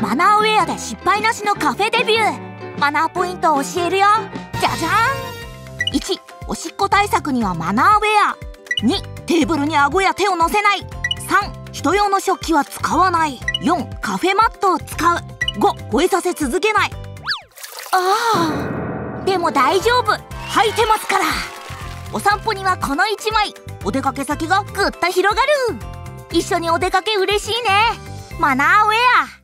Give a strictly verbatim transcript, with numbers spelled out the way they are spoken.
マナーウェアで失敗なしのカフェデビュー。マナーポイントを教えるよ。じゃじゃん。いち、おしっこ対策にはマナーウェア。に、テーブルに顎や手を乗せない。さん、人用の食器は使わない。よん、カフェマットを使う。ご、吠えさせ続けない。ああ、でも大丈夫、履いてますから。お散歩にはこのいちまい。お出かけ先がぐっと広がる。一緒にお出かけ嬉しいね。マナーウェア。